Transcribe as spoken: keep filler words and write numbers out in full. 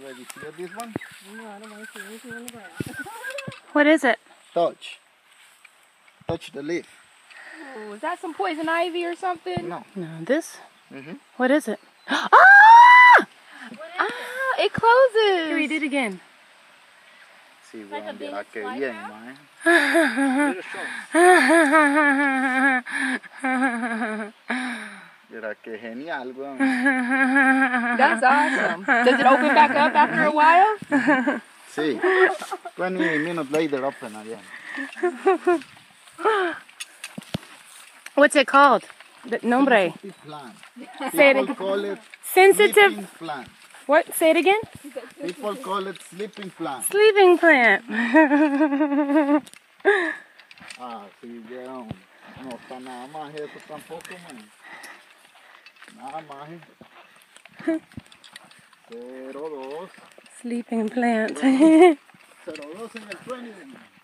ready to get this one? No, I don't want to see anything on the ground. What is it? Touch. Touch the leaf. Oh, is that some poison ivy or something? No. No, this? Mm-hmm. What is it? Ah! What is Ah! it? It closes. Here, read it again. Sí, Like a bueno, Venus verá que flytrap? bien, man. Verá que genial, weón. That's awesome. Does it open back up after a while? Sí. twenty minutes later, open again. What's it called? The nombre. Sensitive plant. Say it People again. call it Sensitive. sleeping plant. What? Say it again. People call it sleeping plant. Sleeping plant. Ah, sí, weón. No está nada más eso tampoco, man. Nada más. cero dos. Sleeping plant. cero dos en el twenty.